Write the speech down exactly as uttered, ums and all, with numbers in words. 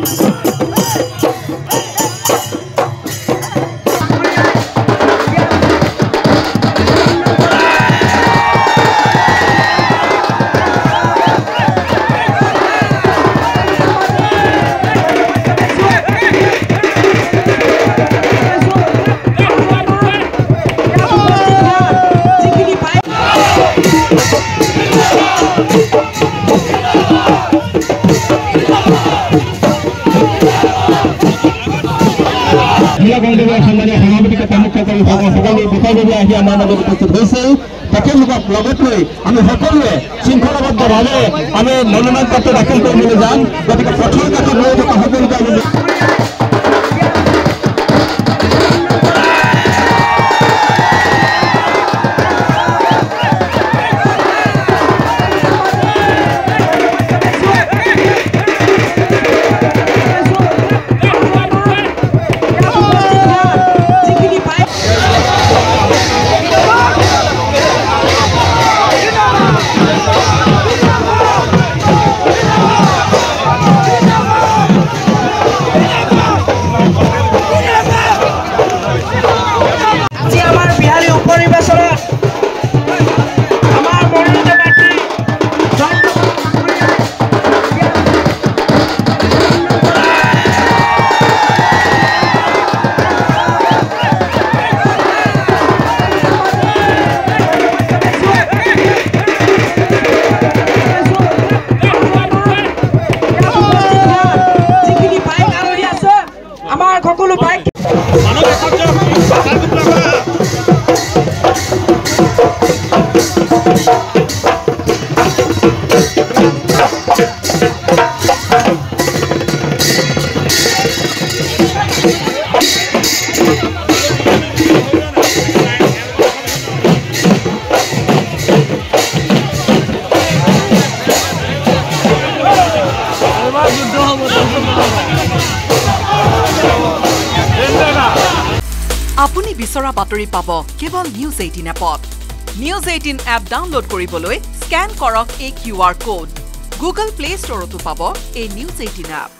সম্মানীয় সভাপতিকে প্ৰমুখ কৰি সকলো বিষয়ববীয়া আহি আমাৰ মাজত উপস্থিত হৈছিল তেখেতলোকক লগত লৈ আমি সকলোৱে শৃংখলাবদ্ধভাৱে আমি মনোনয়ন পত্ৰ দাখিল কৰিবলৈ যাম গতিকে পথৰ কাষত ৰৈ থকা সকলোকে আমি আপুনি বিচৰা বাতৰি পাব কেৱল নিউজ এইটিন এপত নিউজ এইটিন এপ ডাউনলোড কৰিবলৈ স্ক্যান কৰক এই Q R code Google play ষ্টৰতো পাব এই নিউজ এইটিন এপ